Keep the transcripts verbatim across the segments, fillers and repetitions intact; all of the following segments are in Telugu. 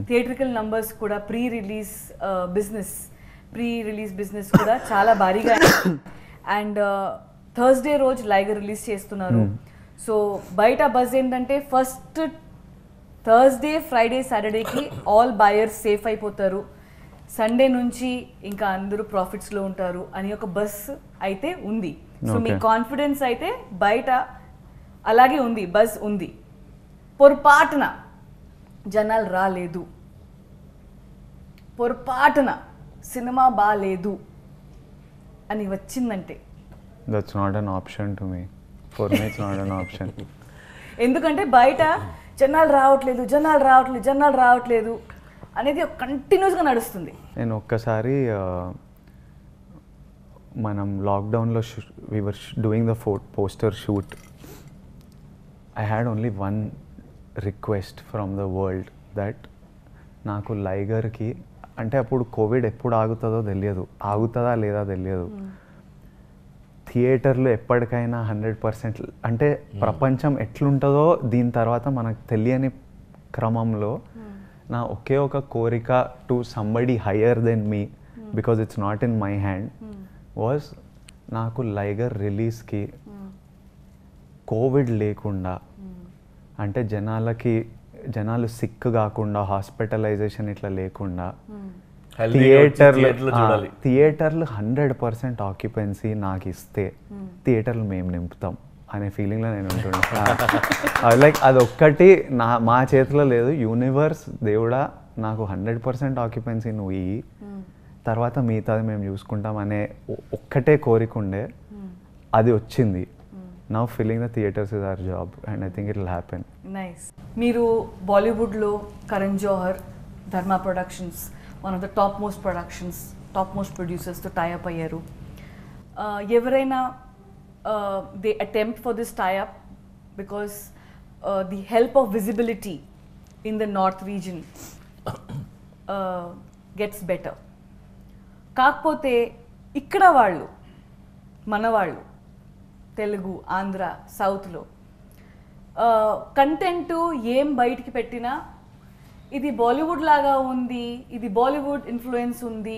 థియేట్రికల్ నంబర్స్ కూడా pre release business pre release business కూడా చాలా భారీగా అండ్ థర్స్డే రోజు లైగర్ రిలీజ్ చేస్తున్నారు. సో బయట బజ్ ఏంటంటే ఫస్ట్ థర్స్డే ఫ్రైడే సాటర్డేకి ఆల్ బయర్స్ సేఫ్ అయిపోతారు, సండే నుంచి ఇంకా అందరూ ప్రాఫిట్స్లో ఉంటారు అని ఒక బస్ అయితే ఉంది. సో మీ కాన్ఫిడెన్స్ అయితే బయట అలాగే ఉంది, బస్ ఉంది. పొరపాటున జనాలు రాలేదు, పొరపాటున సినిమా బాలేదు అని వచ్చిందంటే that's not an option to me. For me it's not an option. ఎందుకంటే బయట జనాలు రావట్లేదు జనాలు రావట్లేదు జనాలు రావట్లేదు అనేది కంటిన్యూస్గా నడుస్తుంది. నేను ఒక్కసారి మనం లాక్డౌన్లో we were doing the fo poster shoot. I had only one request from the world that నాకు లైగర్కి అంటే అప్పుడు కోవిడ్ ఎప్పుడు ఆగుతుందో తెలియదు, ఆగుతుందా లేదా తెలియదు. థియేటర్లు ఎప్పటికైనా హండ్రెడ్ పర్సెంట్ అంటే ప్రపంచం ఎట్లుంటుందో దీని తర్వాత మనకు తెలియని క్రమంలో నా ఒకే ఒక కోరిక to somebody higher than me because it's not in my hand was నాకు లైగర్ రిలీజ్కి కోవిడ్ లేకుండా అంటే జనాలకి జనాలు సిక్ కాకుండా హాస్పిటలైజేషన్ ఇట్లా లేకుండా థియేటర్లు థియేటర్లు హండ్రెడ్ పర్సెంట్ ఆక్యుపెన్సీ నాకు ఇస్తే థియేటర్లు మేము నింపుతాం అనే ఫీలింగ్లో నేను ఉంటున్నాను. లైక్ అదొక్కటి నా మా చేతిలో లేదు. యూనివర్స్ దేవుడా నాకు హండ్రెడ్ పర్సెంట్ ఆక్యుపెన్సీ నువ్వు ఇయ్యి, తర్వాత మిగతాది మేము చూసుకుంటాం అనే ఒక్కటే కోరిక ఉండే, అది వచ్చింది. Now filling the theatres is our job and I think it will happen. Nice. మీరు బాలీవుడ్లో Karan Johar, Dharma productions, one of the top most productions, top most ప్రొడ్యూసర్స్తో టైఅప్ అయ్యారు. ఎవరైనా Uh, they attempt for this tie-up because uh, the help of visibility in the north region uh, gets better. కాకపోతే ఇక్కడ వాళ్ళు మన వాళ్ళు తెలుగు ఆంధ్ర సౌత్లో కంటెంట్ ఏం బయటికి పెట్టినా ఇది బాలీవుడ్ లాగా ఉంది, ఇది బాలీవుడ్ ఇన్ఫ్లుయెన్స్ ఉంది,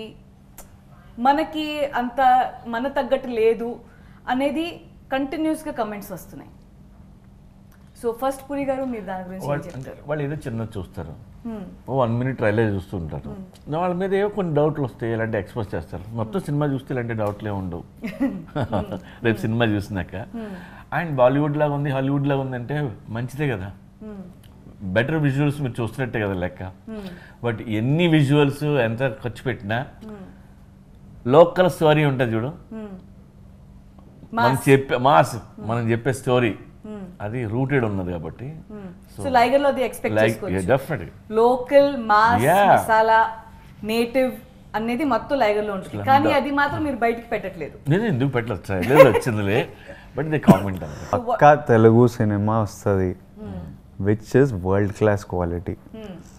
మనకి అంత మన తగ్గట్టు లేదు అనేది కంటిన్యూస్గా కమెంట్స్ వస్తున్నాయి. సో ఫస్ట్ పురి గారు మీరు దాని గురించి చెప్తారు. వాళ్ళు ఏదో చిన్న చూస్తారు, ఓ వన్ మినిట్ ట్రైలర్ చూస్తుంటారు, వాళ్ళ మీద ఏవో కొన్ని డౌట్లు వస్తాయి, ఇలాంటి ఎక్స్పోజ్ చేస్తారు. మొత్తం సినిమా చూస్తే ఇలాంటి డౌట్లు ఏమి ఉండవు రేపు సినిమా చూసినాక. అండ్ బాలీవుడ్ లాగా ఉంది హాలీవుడ్ లాగా ఉంది అంటే మంచిదే కదా, బెటర్ విజువల్స్ మీరు చూస్తున్నట్టే కదా లెక్క. బట్ ఎన్ని విజువల్స్ ఎంత ఖర్చు పెట్టినా లోకల్ స్టోరీ ఉంటుంది చూడు, మనం చెప్పే మాస్ మనం చెప్పే స్టోరీ అది రూటెడ్ ఉన్నది కాబట్టి సో లైగర్ లో ది ఎక్స్పెక్ట్ చేసుకోవచ్చు. Definitely local mass masala native అనేది మొత్తం లైగర్ లో ఉంటుంది, కానీ అది మాత్రం మీరు బయటికి పెట్టట్లేదు. నేను ఎందుకు పెట్టలేదు, వచ్చిందిలే బట్ ఇది కామెంట్ పక్కా తెలుగు సినిమా వస్తుంది which is world class quality.